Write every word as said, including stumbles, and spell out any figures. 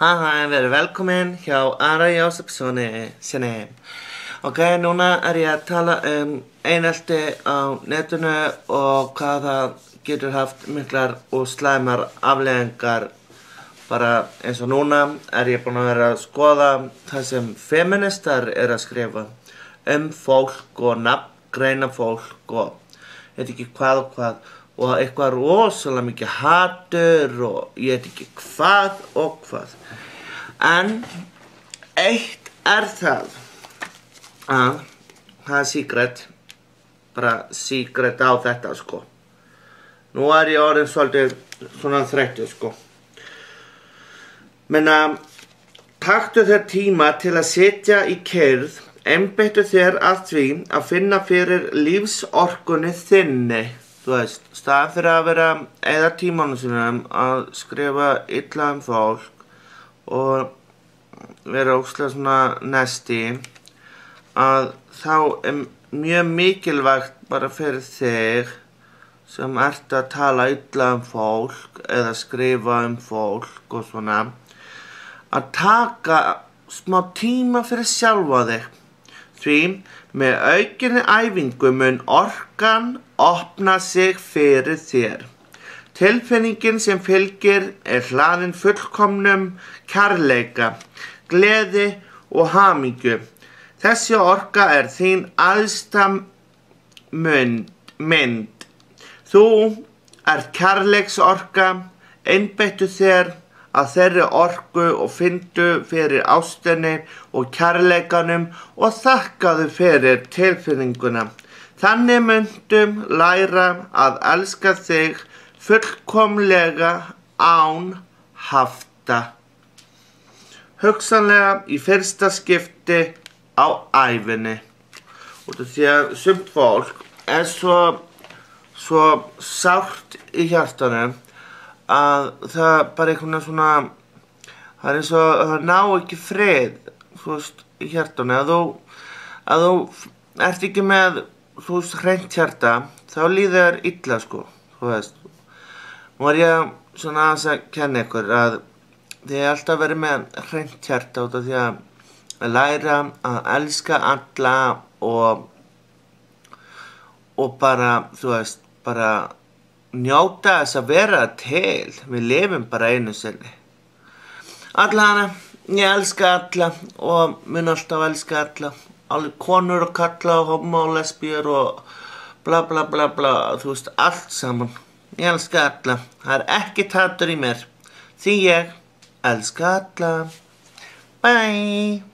Hei, verið velkomin hjá Ara Jósefssoni sinni. Ok, núna er ég að tala um einelti á netinu og hvað það getur haft miklar og slæmar afleiðingar. Bara eins og núna er ég búin að vera að skoða það sem feministar er að skrifa um fólk og nafngreina fólk og veit ekki hvað og hvað. Og eitthvað rosalega mikið hatur og ég veit ekki hvað og hvað. En eitt er það að það er secret, bara secret á þetta sko. Nú er ég orðin svolítið svona þreyttur sko. Menna, taktu þér tíma til að sitja í kyrrð, einbeittu þér að því að finna fyrir lífsorkunni þinni. Þú veist, staðan fyrir að vera eyða tímanum sínum að skrifa illa um fólk og vera ógeðslega svona nasty, að þá er mjög mikilvægt bara fyrir þig sem ert að tala illa um fólk eða skrifa um fólk og svona, að taka smá tíma fyrir sjálfa þig. Því með aukinni æfingu mun orkan opna sig fyrir þér. Tilfinningin sem fylgir er hlaðin fullkomnum kærleika, gleði og hamingju. Þessi orka er þín æðsta mynd. Þú ert kærleiksorka, einbeittu þér að þeirri orku og fyndu fyrir ástinni og kærleikanum og þakkaðu fyrir tilfinninguna. Þannig myndum læra að elska þig fullkomlega án hafta. Hugsanlega í fyrsta skipti á ævinni. Út af því að sumt fólk er svo, svo sárt í hjartanum að það bara einhvern veginn svona, það er eins og það ná ekki frið, þú veist, í hjartanum. Að þú, að þú ert ekki með, þú veist, hreint hjarta, þá líður þér illa, sko, þú veist. Nú er ég svona aðeins að kenna ykkur að þið er alltaf verið með hreint hjarta út af því að læra að elska alla og, og bara, þú veist, bara njóta þess að vera til. Við lifum bara einu sinni. Alla hana, ég elska alla og mun alltaf elska alla. Allir konur og kalla og homo og lesbíur og bla bla bla bla. Þú veist, allt saman. Ég elska alla. Það er ekki hatur í mér. Því ég elska alla. Bye.